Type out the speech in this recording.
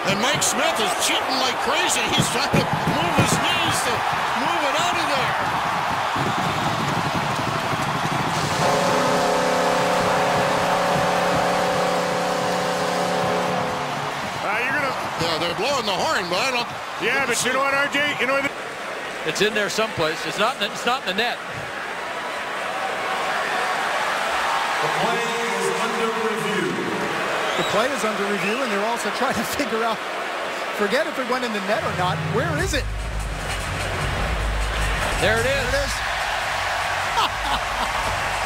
And Mike Smith is cheating like crazy. He's trying to move his knees to move it out of there. Yeah, they're blowing the horn, but I don't. Yeah, but you know what, RJ? You know what? It's in there someplace. It's not in the net. The play is under review. The play is under review, and they're also trying to figure out, forget if it went in the net or not. Where is it? There it is. There it is.